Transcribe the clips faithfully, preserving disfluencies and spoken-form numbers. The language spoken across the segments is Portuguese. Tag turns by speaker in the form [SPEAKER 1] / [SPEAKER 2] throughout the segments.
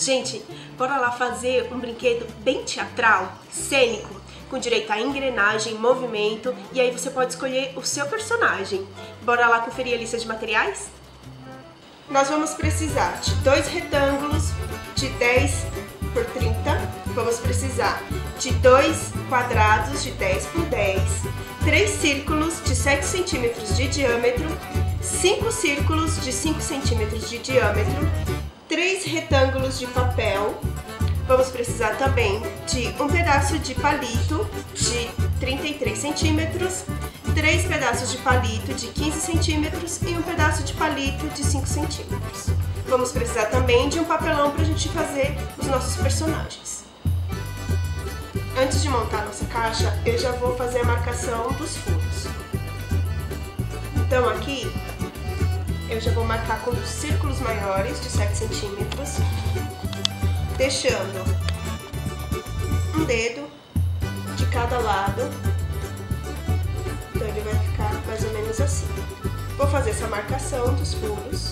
[SPEAKER 1] Gente, bora lá fazer um brinquedo bem teatral, cênico, com direito a engrenagem, movimento, e aí você pode escolher o seu personagem. Bora lá conferir a lista de materiais? Nós vamos precisar de dois retângulos de dez por trinta, vamos precisar de dois quadrados de dez por dez, três círculos de sete centímetros de diâmetro, cinco círculos de cinco centímetros de diâmetro, três retângulos de papel. Vamos precisar também de um pedaço de palito de trinta e três centímetros, três pedaços de palito de quinze centímetros e um pedaço de palito de cinco centímetros. Vamos precisar também de um papelão para a gente fazer os nossos personagens. Antes de montar a nossa caixa, eu já vou fazer a marcação dos furos. Então aqui, eu já vou marcar com círculos maiores de sete centímetros, deixando um dedo de cada lado, então ele vai ficar mais ou menos assim. Vou fazer essa marcação dos furos.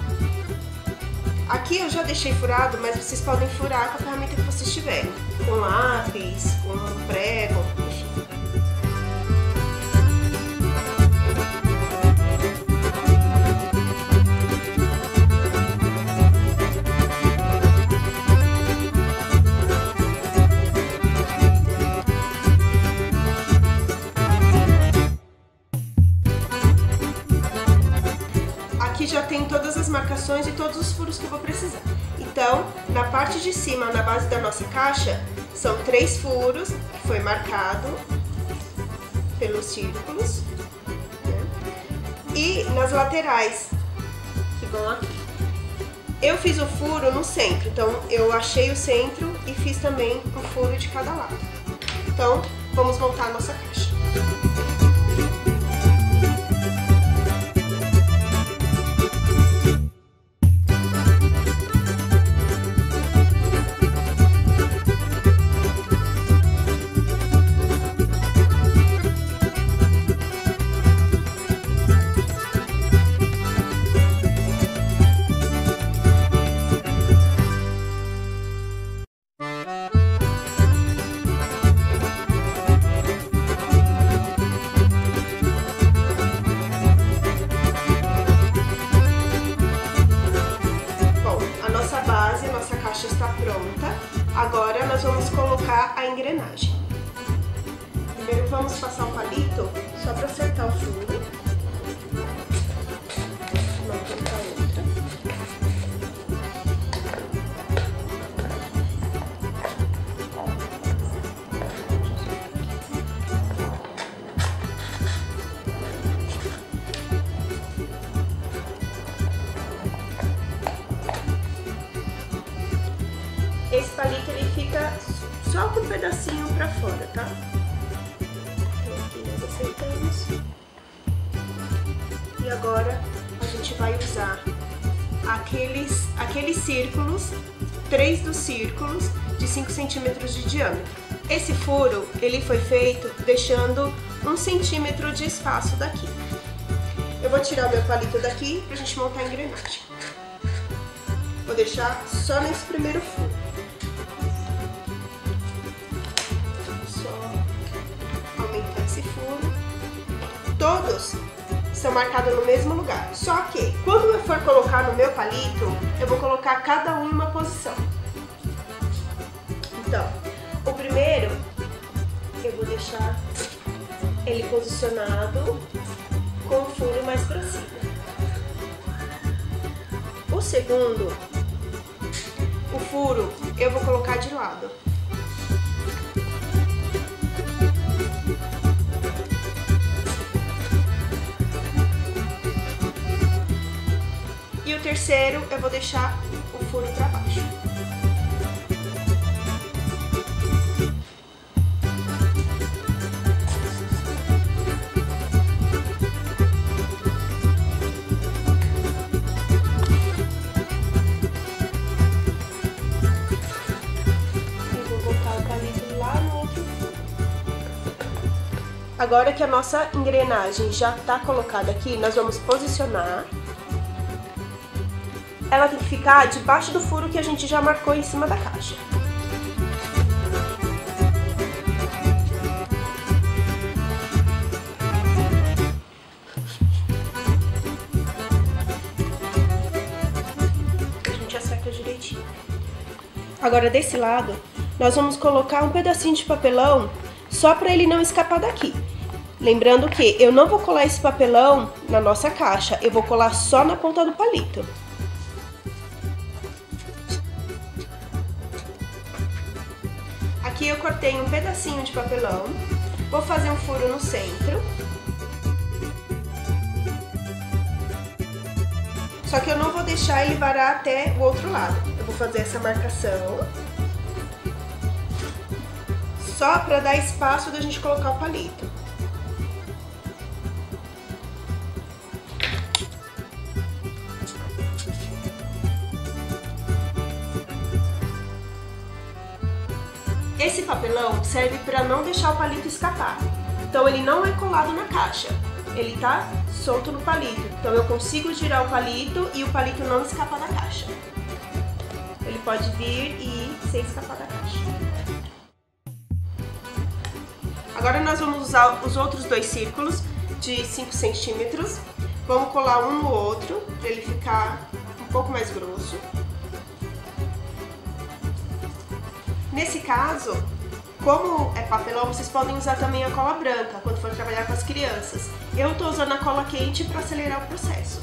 [SPEAKER 1] Aqui eu já deixei furado, mas vocês podem furar com a ferramenta que vocês tiverem, com lápis, com prego, enfim. Aqui já tem todas as marcações e todos os furos que eu vou precisar. Então, na parte de cima, na base da nossa caixa, são três furos, que foi marcado pelos círculos, né? E nas laterais, que vão aqui. Eu fiz o furo no centro, então eu achei o centro e fiz também um furo de cada lado. Então, vamos montar a nossa caixa. Está pronta. Agora nós vamos colocar a engrenagem. Primeiro vamos passar um palito só para acertar o furo. Vamos colocar outra. Esse palito ele fica só com um pedacinho pra fora, tá? Então aqui nós acertamos. E agora a gente vai usar aqueles, aqueles círculos, três dos círculos de cinco centímetros de diâmetro. Esse furo ele foi feito deixando um centímetro de espaço daqui. Eu vou tirar o meu palito daqui pra gente montar a engrenagem. Vou deixar só nesse primeiro furo. Esse furo, todos são marcados no mesmo lugar, só que quando eu for colocar no meu palito, eu vou colocar cada um em uma posição. Então, o primeiro eu vou deixar ele posicionado com o furo mais pra cima. O segundo, o furo eu vou colocar de lado. E o terceiro eu vou deixar o furo para baixo. E vou botar o palito lá no outro furo. Agora que a nossa engrenagem já está colocada aqui, nós vamos posicionar ela tem que ficar debaixo do furo que a gente já marcou em cima da caixa. A gente acerta direitinho. Agora desse lado, nós vamos colocar um pedacinho de papelão só para ele não escapar daqui. Lembrando que eu não vou colar esse papelão na nossa caixa, eu vou colar só na ponta do palito. Aqui eu cortei um pedacinho de papelão, vou fazer um furo no centro. Só que eu não vou deixar ele varar até o outro lado. Eu vou fazer essa marcação. Só para dar espaço da gente colocar o palito. Esse papelão serve para não deixar o palito escapar. Então ele não é colado na caixa, ele tá solto no palito. Então eu consigo girar o palito e o palito não escapa da caixa. Ele pode vir e ir sem escapar da caixa. Agora nós vamos usar os outros dois círculos de cinco centímetros. Vamos colar um no outro para ele ficar um pouco mais grosso. Nesse caso, como é papelão, vocês podem usar também a cola branca quando for trabalhar com as crianças. Eu tô usando a cola quente para acelerar o processo.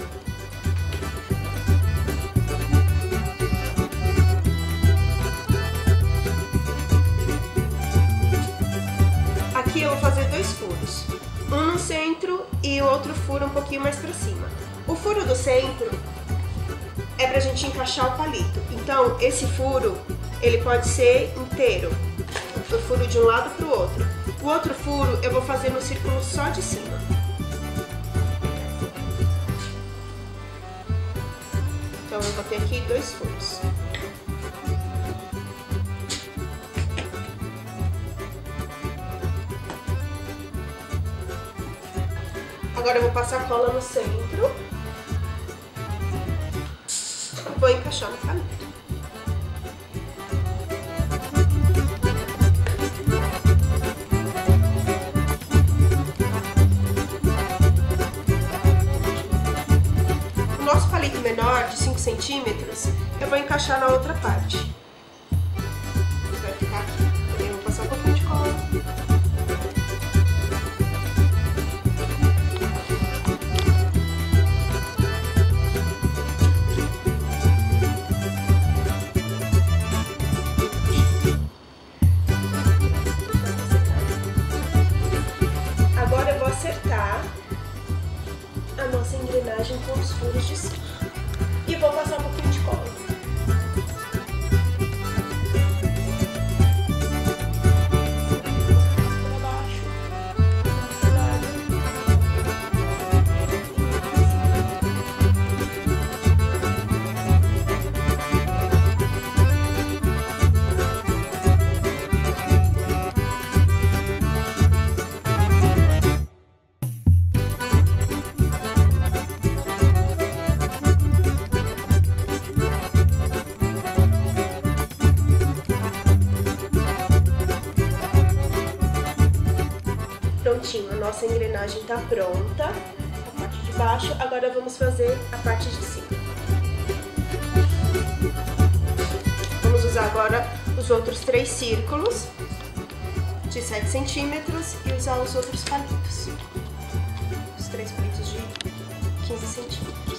[SPEAKER 1] Aqui eu vou fazer dois furos, um no centro e o outro furo um pouquinho mais para cima. O furo do centro é pra gente encaixar o palito, então esse furo ele pode ser inteiro, o furo de um lado para o outro. O outro furo eu vou fazer no círculo só de cima. Então eu vou ter aqui dois furos. Agora eu vou passar cola no centro. Vou encaixar no palito. O nosso palito menor, de cinco centímetros, eu vou encaixar na outra parte. Vai ficar aqui. Eu vou passar um pouquinho de cola. A nossa engrenagem com os furos de cima. E vou passar um pouquinho de cola. Para baixo. Para lado. Prontinho, a nossa engrenagem tá pronta, a parte de baixo. Agora vamos fazer a parte de cima. Vamos usar agora os outros três círculos de sete centímetros e usar os outros palitos. Os três palitos de quinze centímetros.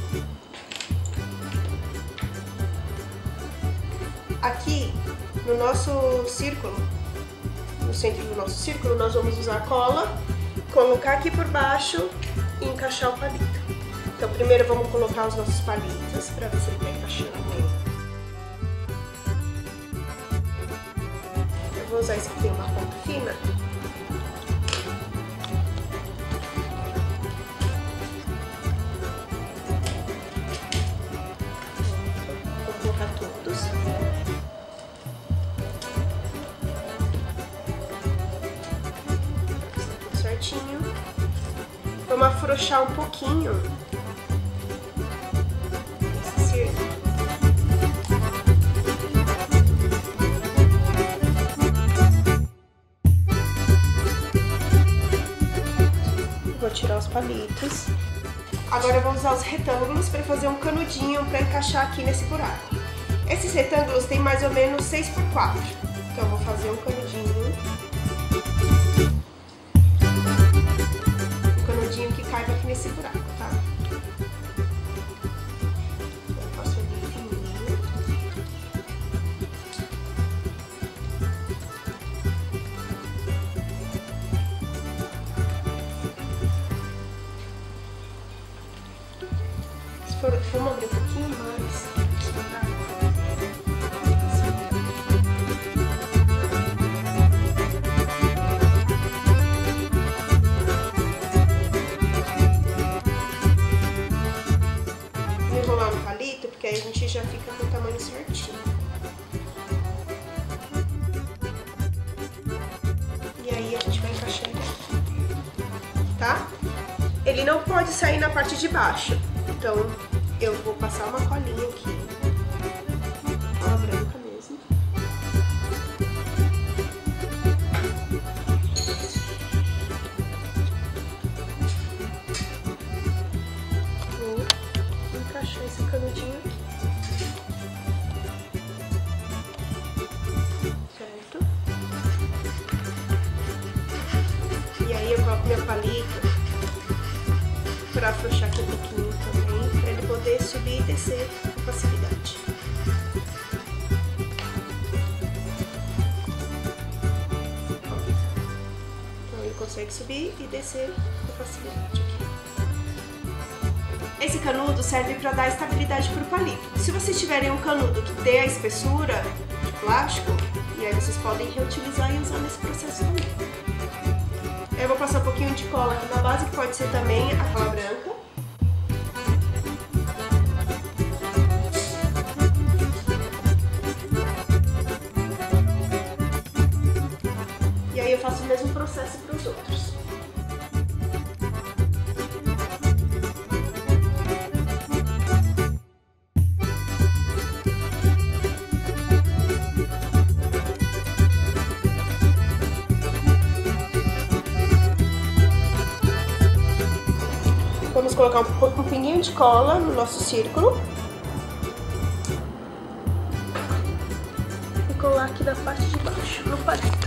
[SPEAKER 1] Aqui, no nosso círculo, no centro do nosso círculo, nós vamos usar cola, colocar aqui por baixo e encaixar o palito. Então primeiro vamos colocar os nossos palitos para ver se ele está encaixando bem. Eu vou usar esse que tem uma ponta fina. Vou colocar todos. Vamos afrouxar um pouquinho esse círculo. tirar os palitos. Agora eu vou usar os retângulos para fazer um canudinho para encaixar aqui nesse buraco. Esses retângulos têm mais ou menos seis por quatro. Então eu vou fazer um canudinho. Um canudinho que caiba aqui nesse buraco, tá? Eu faço ele fininho. Se for, vamos abrir um pouquinho mais. Enrolar no palito, porque aí a gente já fica com o tamanho certinho. E aí a gente vai encaixar ele aqui, tá? Ele não pode sair na parte de baixo, então eu vou passar uma colinha aqui, cola branca mesmo. Vou encaixar esse canudinho aqui, certo? E aí eu coloco meu palito para afrouxar aqui um pouquinho também, para ele poder subir e descer com facilidade. Então ele consegue subir e descer com facilidade aqui. Esse canudo serve para dar estabilidade para o palito. Se vocês tiverem um canudo que dê a espessura de plástico, e aí vocês podem reutilizar e usar nesse processo também. Eu vou passar um pouquinho de cola aqui na base, que pode ser também a cola branca. E aí eu faço o mesmo processo para os outros. Vamos colocar um, um pinguinho de cola no nosso círculo. E colar aqui da parte de baixo, no palito.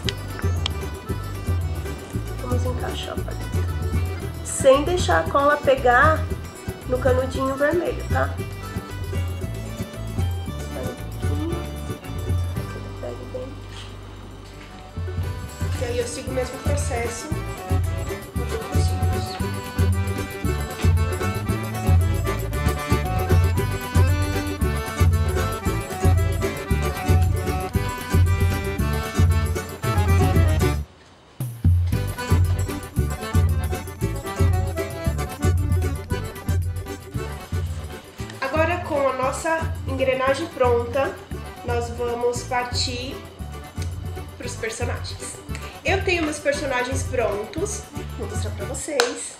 [SPEAKER 1] Vamos encaixar o palito. Sem deixar a cola pegar no canudinho vermelho, tá? Sai um pouquinho. Pegue bem. E aí eu sigo o mesmo processo. Agora, com a nossa engrenagem pronta, nós vamos partir para os personagens. Eu tenho meus personagens prontos, vou mostrar para vocês.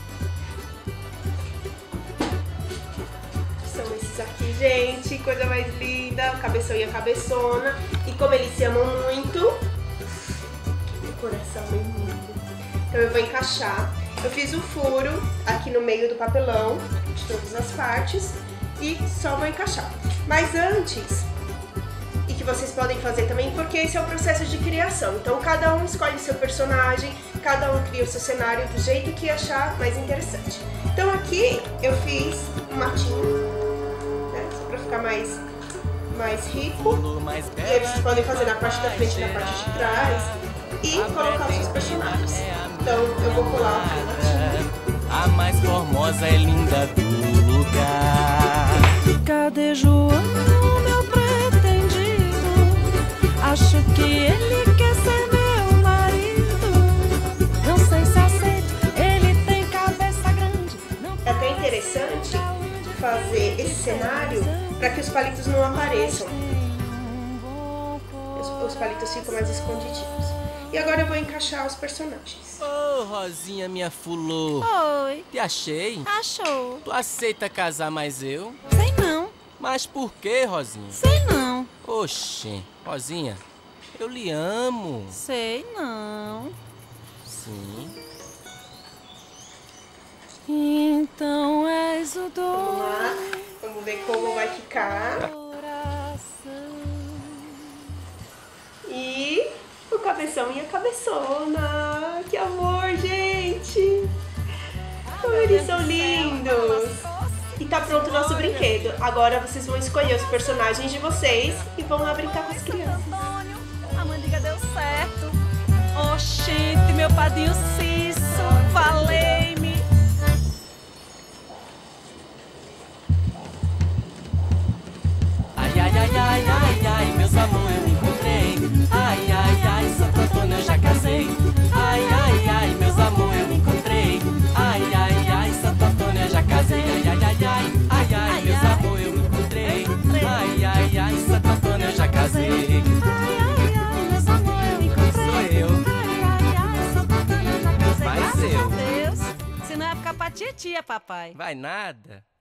[SPEAKER 1] São esses aqui, gente, coisa mais linda, o cabeção e a cabeçona. E como eles se amam muito, o coração é lindo. Então eu vou encaixar. Eu fiz o furo aqui no meio do papelão, de todas as partes. E só vou encaixar. Mas antes, e que vocês podem fazer também, porque esse é o processo de criação. Então cada um escolhe seu personagem, cada um cria o seu cenário do jeito que achar mais interessante. Então aqui eu fiz um matinho, né, pra ficar mais, mais rico. E aí vocês podem fazer na parte da frente e na parte de trás e colocar os seus personagens. Então eu vou colar aqui o matinho.
[SPEAKER 2] A mais formosa e linda do lugar.
[SPEAKER 3] Cadê João, meu pretendido? Acho que ele quer ser meu marido. Não sei se aceito, ele tem cabeça grande.
[SPEAKER 1] É até interessante fazer esse cenário para que os palitos não apareçam. Os, os palitos ficam mais escondidinhos. E agora eu vou encaixar os personagens.
[SPEAKER 2] Ô, oh, Rosinha, minha fulô.
[SPEAKER 3] Oi.
[SPEAKER 2] Te achei.
[SPEAKER 3] Achou.
[SPEAKER 2] Tu aceita casar mais eu?
[SPEAKER 3] Sei não.
[SPEAKER 2] Mas por quê, Rosinha?
[SPEAKER 3] Sei não.
[SPEAKER 2] Oxê, Rosinha, eu lhe amo.
[SPEAKER 3] Sei não.
[SPEAKER 2] Sim.
[SPEAKER 3] então és o
[SPEAKER 1] Vamos lá,
[SPEAKER 3] dono.
[SPEAKER 1] vamos ver como vai ficar. E o cabeção e a cabeçona. Que amor, gente! Como eles são lindos! E tá pronto o nosso brinquedo. Agora vocês vão escolher os personagens de vocês e vão lá brincar com as crianças.
[SPEAKER 3] Antônio, a mandiga deu certo. Oxente, meu padrinho Cício, falei-me.
[SPEAKER 2] Ai, ai, ai, ai, ai, ai, meus amor, eu encontrei. Ai, ai, ai, Santo Antônio, eu já casei. Ai, ai, ai, meus amor, eu encontrei. Ai, ai, ai, Santo Antônio, eu já casei. Ai, ai, ai, ai, ai, ai, meus amor, eu encontrei. Ai, ai, ai, Santo Antônio, eu já casei.
[SPEAKER 3] Ai, ai, ai, meus amor, eu encontrei.
[SPEAKER 2] Sou eu.
[SPEAKER 3] Ai, ai, ai, Santo Antônio, eu já casei.
[SPEAKER 2] Mas
[SPEAKER 3] Graças
[SPEAKER 2] eu.
[SPEAKER 3] a Deus. Se não é ficar pra titia, papai.
[SPEAKER 2] Vai nada.